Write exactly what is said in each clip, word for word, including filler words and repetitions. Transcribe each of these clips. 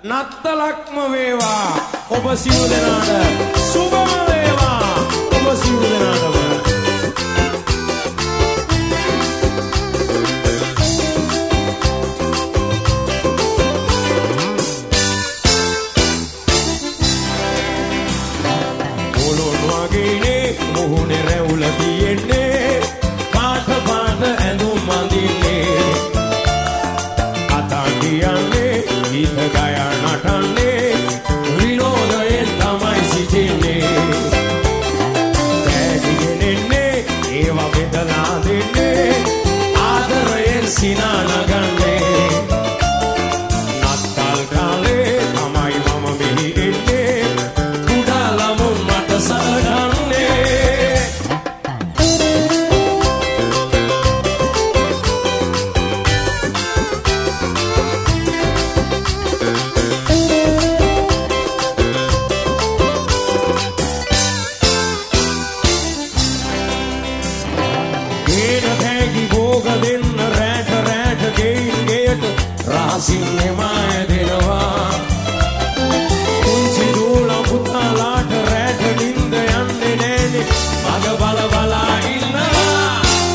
නත්තලක්ම වේවා ඔබ සියලු දෙනාට සුබම වේවා ඔබ සියලු දෙනාටම පොළොන් වගේනේ මුහුණේ රැවුල තියෙන්නේ පාට පාට ඇඳුම් අඳින්නේ අතන් කියන්නේ ගීත ගයා නටන්නේ විනෝදයෙන් තමයි සිටින්නේ පැහැදිගෙනෙන්නේ ඒවා බෙදලා දෙන්නේ ආදරයෙන් සිනා නගන්නේ නත්තල් කාලේ තමයි මම මෙහි එන්නේ කුඩා ළමුන් මට සලකන්නේ Rahasinne maya denawa kunchi doola puttalaata rata ninda yanne nene maga bala bala innawa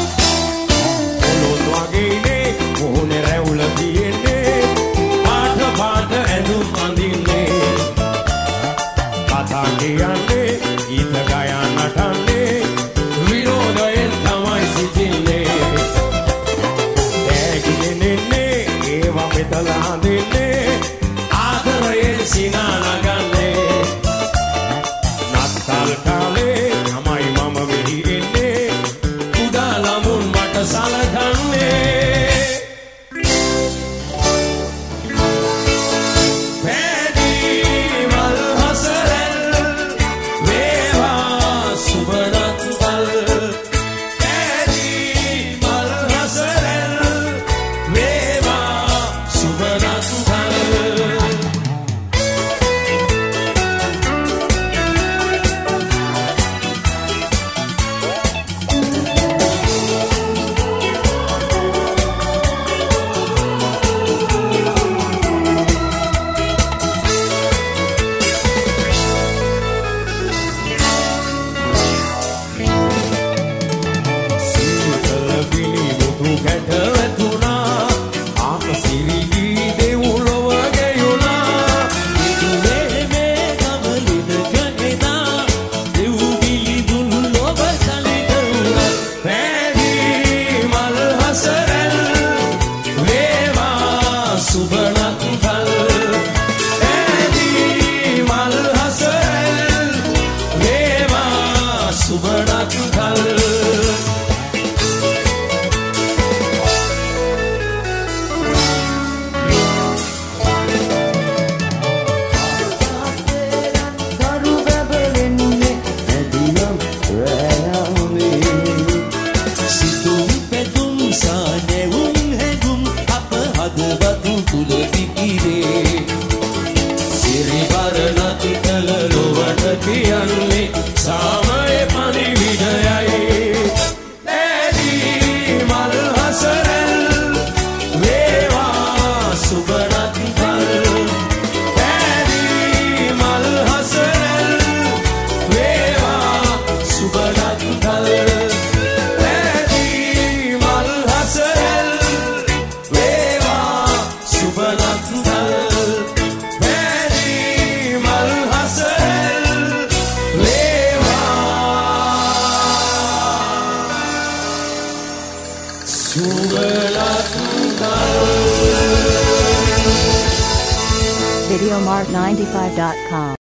polon wagene muhune rewula tiyenne paata paata ඇඳුම් අඳින්නේ කතා කියන්නේ ගීත ගයා නටන්නේ විනෝදයෙන් තමයි සිටින්නේ බෙදලා දෙන්නේ ආදරයෙන් සිනා නගන්නේ නත්තල් කාලේ තමයි මම මෙහි එන්නේ කුඩා ළමුන් මට සලකන්නේ පැදිවල් හසරල් වේවා සුබ නත්තල් පැදිවල් Hasaral video mart ninety-five dot com